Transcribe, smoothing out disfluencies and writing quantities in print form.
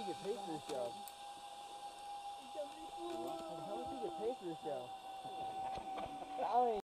get paid for this show? How much do you get paid for this show?